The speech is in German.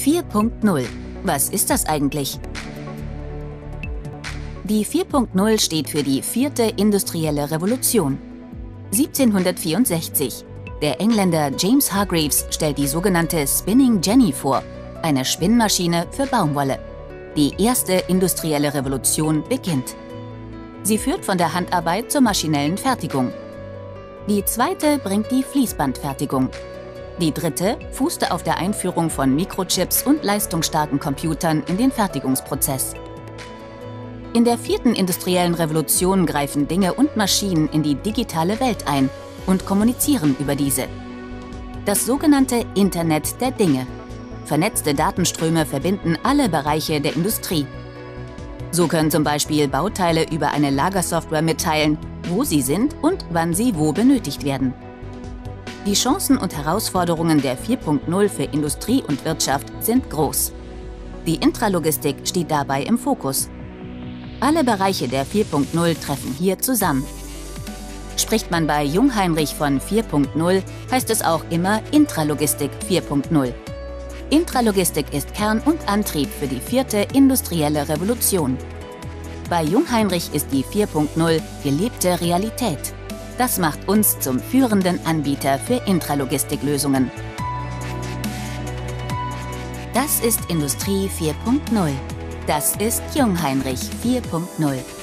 4.0. Was ist das eigentlich? Die 4.0 steht für die vierte industrielle Revolution. 1764. Der Engländer James Hargreaves stellt die sogenannte Spinning Jenny vor, eine Spinnmaschine für Baumwolle. Die erste industrielle Revolution beginnt. Sie führt von der Handarbeit zur maschinellen Fertigung. Die zweite bringt die Fließbandfertigung. Die dritte fußte auf der Einführung von Mikrochips und leistungsstarken Computern in den Fertigungsprozess. In der vierten industriellen Revolution greifen Dinge und Maschinen in die digitale Welt ein und kommunizieren über diese. Das sogenannte Internet der Dinge. Vernetzte Datenströme verbinden alle Bereiche der Industrie. So können zum Beispiel Bauteile über eine Lagersoftware mitteilen, wo sie sind und wann sie wo benötigt werden. Die Chancen und Herausforderungen der 4.0 für Industrie und Wirtschaft sind groß. Die Intralogistik steht dabei im Fokus. Alle Bereiche der 4.0 treffen hier zusammen. Spricht man bei Jungheinrich von 4.0, heißt es auch immer Intralogistik 4.0. Intralogistik ist Kern und Antrieb für die vierte industrielle Revolution. Bei Jungheinrich ist die 4.0 gelebte Realität. Das macht uns zum führenden Anbieter für Intralogistiklösungen. Das ist Industrie 4.0. Das ist Jungheinrich 4.0.